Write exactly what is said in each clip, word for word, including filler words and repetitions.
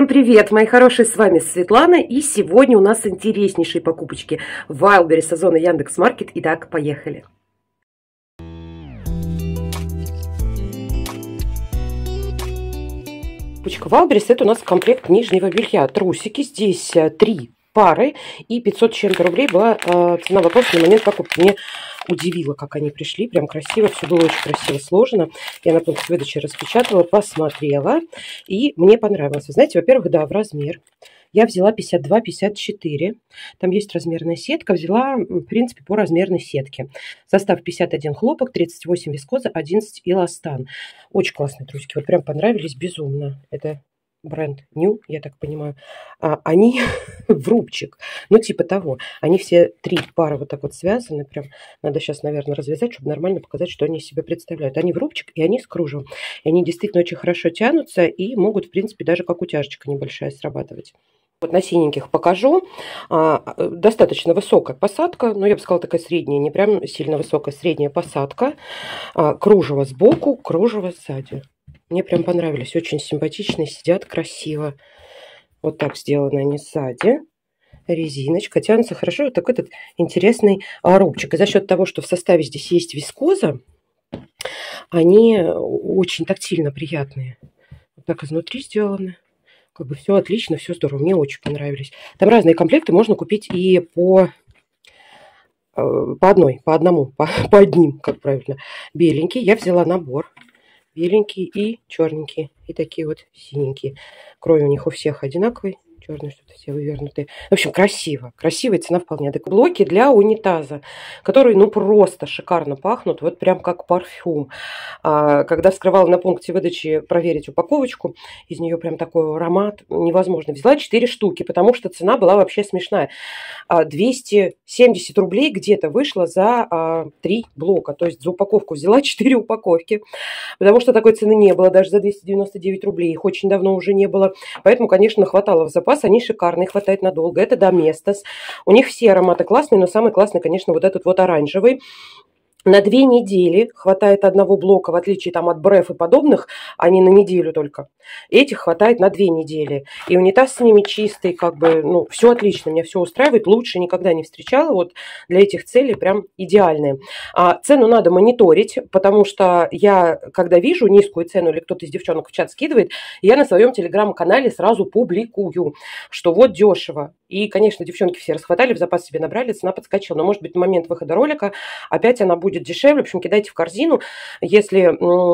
Всем привет, мои хорошие, с вами Светлана, и сегодня у нас интереснейшие покупочки в Wildberries со зоны Яндекс.Маркет. Итак, поехали. Покупочка Wildberries — это у нас комплект нижнего белья, трусики, здесь три пары, и пятьсот с чем-то рублей была э, цена вопроса на момент покупки. Мне удивило, как они пришли, прям красиво, все было очень красиво сложено. Я на пункт выдачи распечатала, посмотрела, и мне понравилось. Вы знаете, во-первых, да, в размер. Я взяла пятьдесят два пятьдесят четыре, там есть размерная сетка, взяла, в принципе, по размерной сетке. Состав пятьдесят один хлопок, тридцать восемь вискоза, одиннадцать эластан. Очень классные трусики, вот прям понравились безумно. Это бренд New, я так понимаю. А, они в рубчик, ну типа того. Они все три пары вот так вот связаны. Прям надо сейчас, наверное, развязать, чтобы нормально показать, что они из себя представляют. Они в рубчик, и они с кружевом. И они действительно очень хорошо тянутся и могут, в принципе, даже как утяжечка небольшая срабатывать. Вот на синеньких покажу. А, достаточно высокая посадка, ну я бы сказала такая средняя, не прям сильно высокая, средняя посадка. А, кружево сбоку, кружево сзади. Мне прям понравились, очень симпатичные, сидят красиво. Вот так сделаны они сзади. Резиночка, тянутся хорошо. Вот такой этот интересный рубчик. И за счет того, что в составе здесь есть вискоза, они очень тактильно приятные. Вот так изнутри сделаны. Как бы все отлично, все здорово. Мне очень понравились. Там разные комплекты можно купить и по, по одной, по одному, по, по одним, как правильно. Беленький. Я взяла набор. Беленький и черненький. И такие вот синенькие. Крой у них у всех одинаковый. Черные что-то все вывернутые. В общем, красиво. Красивая цена вполне адекватная. Блоки для унитаза, которые, ну, просто шикарно пахнут. Вот прям как парфюм. А, когда вскрывала на пункте выдачи проверить упаковочку, из нее прям такой аромат невозможно. Взяла четыре штуки, потому что цена была вообще смешная. А, двести семьдесят рублей где-то вышло за а, три блока. То есть за упаковку взяла четыре упаковки. Потому что такой цены не было. Даже за двести девяносто девять рублей их очень давно уже не было. Поэтому, конечно, хватало в запас. Они шикарные, хватает надолго. Это Доместос. У них все ароматы классные, но самый классный, конечно, вот этот вот оранжевый. На две недели хватает одного блока, в отличие там от Бреф и подобных, они на неделю только. Этих хватает на две недели. И унитаз с ними чистый, как бы, ну, все отлично, меня все устраивает. Лучше никогда не встречала. Вот для этих целей прям идеальные. А цену надо мониторить, потому что я, когда вижу низкую цену или кто-то из девчонок в чат скидывает, я на своем телеграм-канале сразу публикую, что вот дешево. И, конечно, девчонки все расхватали, в запас себе набрали, цена подскочила. Но, может быть, в момент выхода ролика опять она будет дешевле. В общем, кидайте в корзину. Если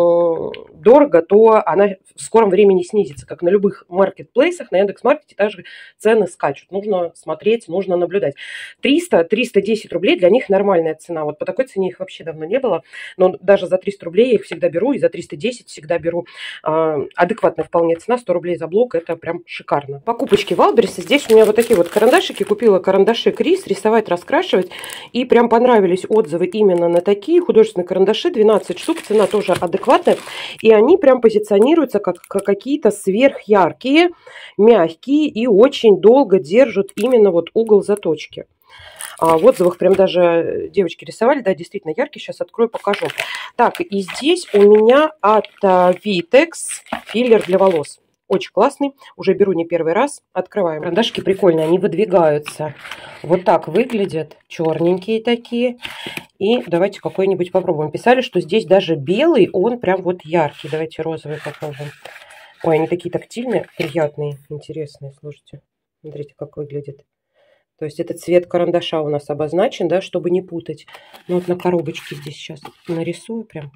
дорого, то она в скором времени снизится. Как на любых маркетплейсах, на Яндекс.Маркете также цены скачут. Нужно смотреть, нужно наблюдать. триста — триста десять рублей для них нормальная цена. Вот по такой цене их вообще давно не было. Но даже за триста рублей я их всегда беру. И за триста десять всегда беру. Адекватная вполне цена. сто рублей за блок. Это прям шикарно. Покупочки Wildberries. Здесь у меня вот такие вот карандашики. Купила карандаши Крис. Рисовать, раскрашивать. И прям понравились отзывы именно на такие художественные карандаши. двенадцать штук. Цена тоже адекватная. И они прям позиционируются как, как какие-то сверхяркие, мягкие и очень долго держат именно вот угол заточки. А в отзывах прям даже девочки рисовали. Да, действительно яркий. Сейчас открою, покажу. Так, и здесь у меня от Vitex филлер для волос. Очень классный. Уже беру не первый раз. Открываем. Карандашки прикольные. Они выдвигаются. Вот так выглядят. Черненькие такие. И давайте какой-нибудь попробуем. Писали, что здесь даже белый, он прям вот яркий. Давайте розовый попробуем. Ой, они такие тактильные, приятные, интересные. Слушайте, смотрите, как выглядит. То есть этот цвет карандаша у нас обозначен, да, чтобы не путать. Ну вот на коробочке здесь сейчас нарисую прям.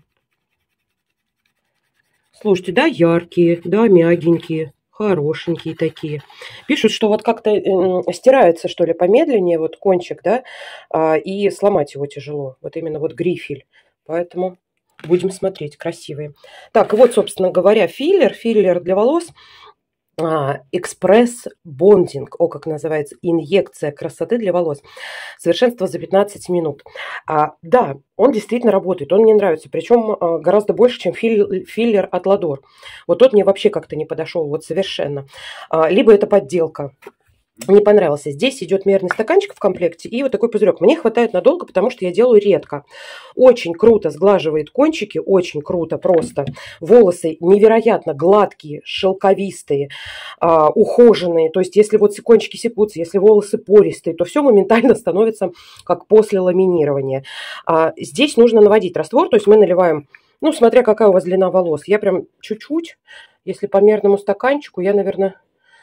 Слушайте, да, яркие, да, мягенькие, хорошенькие такие. Пишут, что вот как-то э, стирается, что ли, помедленнее, вот кончик, да, э, и сломать его тяжело. Вот именно вот грифель. Поэтому будем смотреть, красивые. Так, и вот, собственно говоря, филлер, филлер для волос. Экспресс бондинг, о, как называется, инъекция красоты для волос. Совершенство за пятнадцать минут. А, да, он действительно работает, он мне нравится, причем а, гораздо больше, чем филлер, филлер от Ладор. Вот тот мне вообще как-то не подошел, вот совершенно. А, либо это подделка. не понравился. Здесь идет мерный стаканчик в комплекте и вот такой пузырек. Мне хватает надолго, потому что я делаю редко. Очень круто сглаживает кончики, очень круто просто. Волосы невероятно гладкие, шелковистые, э, ухоженные. То есть если вот кончики сипутся, если волосы пористые, то все моментально становится как после ламинирования. А здесь нужно наводить раствор, то есть мы наливаем, ну, смотря какая у вас длина волос. Я прям чуть-чуть, если по мерному стаканчику, я, наверное...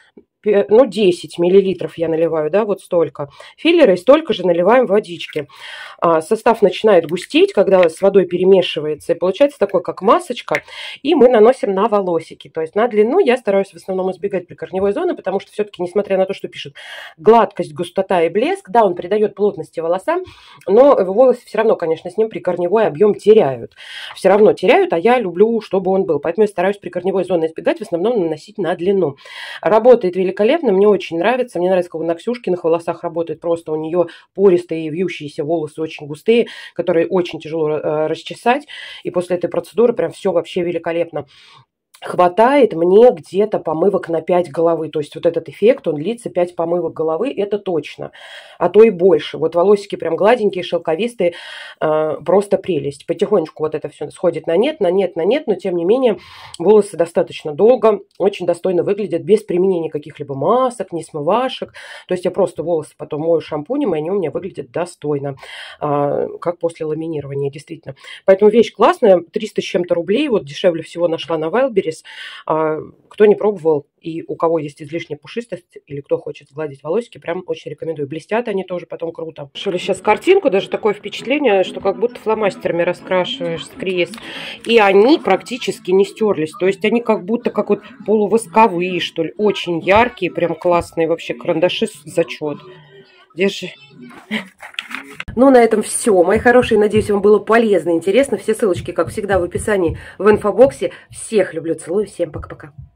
ну, десять миллилитров я наливаю, да, вот столько филлера, и столько же наливаем водички. А, состав начинает густеть, когда с водой перемешивается, и получается такой, как масочка, и мы наносим на волосики. То есть на длину я стараюсь в основном избегать прикорневой зоны, потому что все-таки, несмотря на то, что пишут гладкость, густота и блеск, да, он придает плотности волосам, но волосы все равно, конечно, с ним прикорневой объем теряют. Все равно теряют, а я люблю, чтобы он был. Поэтому я стараюсь прикорневой зоны избегать, в основном наносить на длину. Работает великолепно. Великолепно, мне очень нравится. Мне нравится, как он на Ксюшкиных волосах работает. Просто у нее пористые, вьющиеся волосы очень густые, которые очень тяжело э, расчесать. И после этой процедуры прям все вообще великолепно. Хватает мне где-то помывок на пять головы. То есть вот этот эффект, он длится пять помывок головы, это точно. А то и больше. Вот волосики прям гладенькие, шелковистые, э, просто прелесть. Потихонечку вот это все сходит на нет, на нет, на нет, но тем не менее волосы достаточно долго, очень достойно выглядят, без применения каких-либо масок, не смывашек. То есть я просто волосы потом мою шампунем, и они у меня выглядят достойно, э, как после ламинирования, действительно. Поэтому вещь классная, триста с чем-то рублей, вот дешевле всего нашла на Wildberries. Кто не пробовал и у кого есть излишняя пушистость или кто хочет сгладить волосики, прям очень рекомендую. Блестят они тоже потом круто. Шили сейчас картинку, даже такое впечатление, что как будто фломастерами раскрашиваешь скрез. И они практически не стерлись. То есть они как будто как вот полувосковые, что ли. Очень яркие, прям классные вообще карандаши, зачет. Держи. Ну, на этом все, мои хорошие. Надеюсь, вам было полезно и интересно. Все ссылочки, как всегда, в описании в инфобоксе. Всех люблю, целую. Всем пока-пока.